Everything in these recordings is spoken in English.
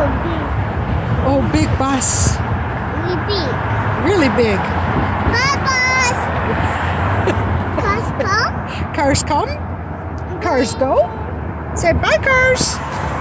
Oh, big bus. Really big. Really big. Bye, bus. Cars come. Cars come. Cars go. Say bye, cars.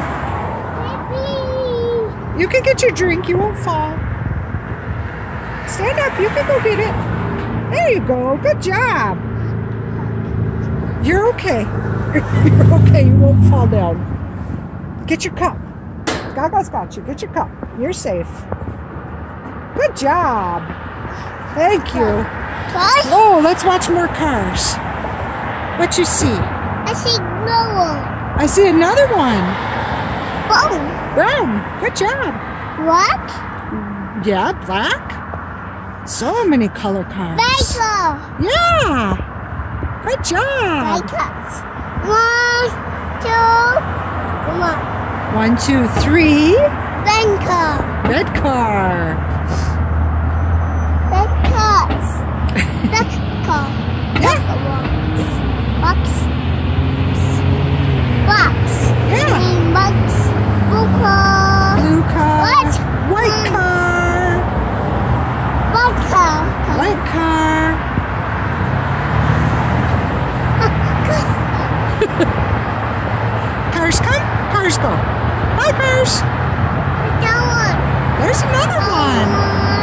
Baby. You can get your drink. You won't fall. Stand up. You can go get it. There you go. Good job. You're okay. You're okay. You won't fall down. Get your cup. Gaga's got you. Get your cup. You're safe. Good job. Thank you. Cars? Oh, let's watch more cars. What you see? I see no one. I see another one. Boom. Brown. Good job. What? Yeah, black. So many color cars. Bicycle. Yeah. Good job. Bicycles. 1, 2, come on. 1, 2, 3. Banker. Red car. Red cars. Black car. Yeah. Box. Box. Yeah. Green box. Blue car. Blue car. What? White car. White car. White car. Cars come, cars go. Bye, cars. That one. There's another one.